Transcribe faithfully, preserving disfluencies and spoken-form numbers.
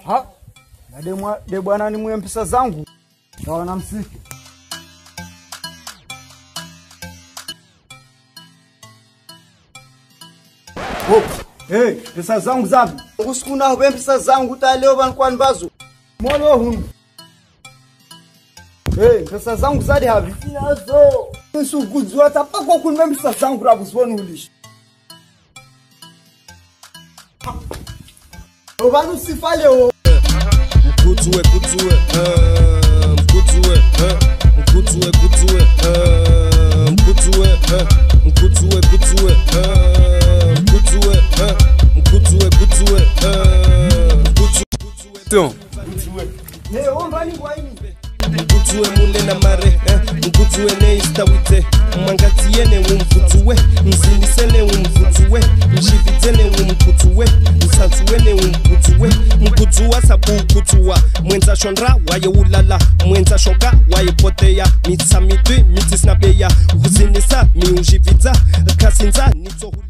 Ha? Na de de bwana ni mwe pesa zangu. Taona msiki. Oh, hey, pesa zangu zabi. Usikuna hube pesa zangu ta leo ban kwa nbazo. Mono hunu. Hey, pesa zangu zadi habi. Nazo. Nsu kuzwa ta pa kwa kunme pesa zangu rabu swonu hulish. Obanu sifale o. Mkutue kutue, uh, mkutue, uh, mkutue kutue, uh, mkutue, uh, mkutue kutue, uh, mkutue, uh, mkutue kutue, uh, mkutue kutue. Hey, ombani kwa ini. Mkutue mule na mare, eh, mkutue ne istawite, mangatiene umkutue, mzinisene umkutue, mshivitene umkutue, msantuene umkutue, mkutua sabu kutua, mwenza shondra waye ulala, mwenza shoga waye poteya, mitsa midwi mitisnabeya, uzinisa miujivita, kasinza nitohuli.